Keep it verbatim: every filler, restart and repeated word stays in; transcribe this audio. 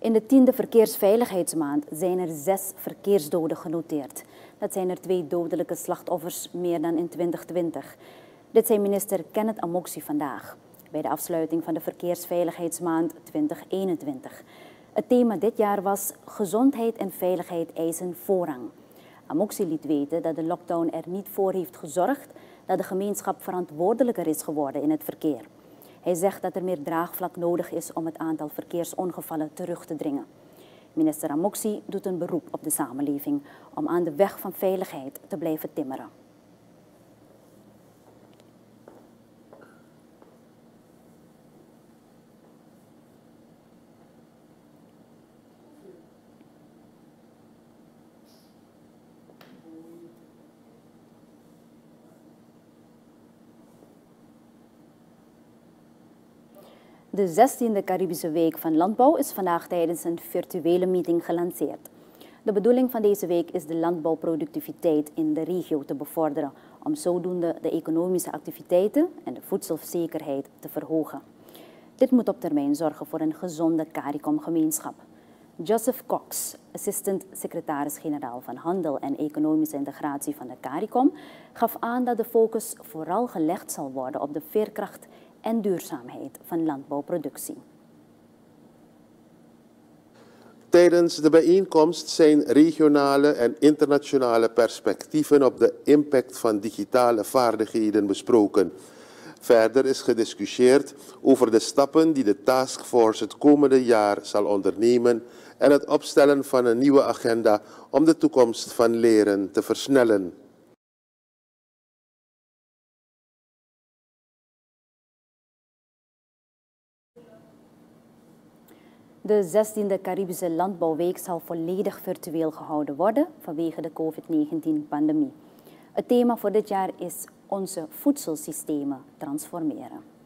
In de tiende verkeersveiligheidsmaand zijn er zes verkeersdoden genoteerd. Dat zijn er twee dodelijke slachtoffers meer dan in twintig twintig. Dit zei minister Kenneth Amoxie vandaag bij de afsluiting van de verkeersveiligheidsmaand twintig eenentwintig. Het thema dit jaar was gezondheid en veiligheid eisen voorrang. Amoxie liet weten dat de lockdown er niet voor heeft gezorgd dat de gemeenschap verantwoordelijker is geworden in het verkeer. Hij zegt dat er meer draagvlak nodig is om het aantal verkeersongevallen terug te dringen. Minister Amoxie doet een beroep op de samenleving om aan de weg van veiligheid te blijven timmeren. De zestiende Caribische Week van Landbouw is vandaag tijdens een virtuele meeting gelanceerd. De bedoeling van deze week is de landbouwproductiviteit in de regio te bevorderen, om zodoende de economische activiteiten en de voedselzekerheid te verhogen. Dit moet op termijn zorgen voor een gezonde CARICOM-gemeenschap. Joseph Cox, assistent-secretaris-generaal van Handel en Economische Integratie van de CARICOM, gaf aan dat de focus vooral gelegd zal worden op de veerkracht en duurzaamheid van landbouwproductie. Tijdens de bijeenkomst zijn regionale en internationale perspectieven op de impact van digitale vaardigheden besproken. Verder is gediscussieerd over de stappen die de taskforce het komende jaar zal ondernemen en het opstellen van een nieuwe agenda om de toekomst van leren te versnellen. De zestiende Caribische Landbouwweek zal volledig virtueel gehouden worden vanwege de COVID negentien-pandemie. Het thema voor dit jaar is onze voedselsystemen transformeren.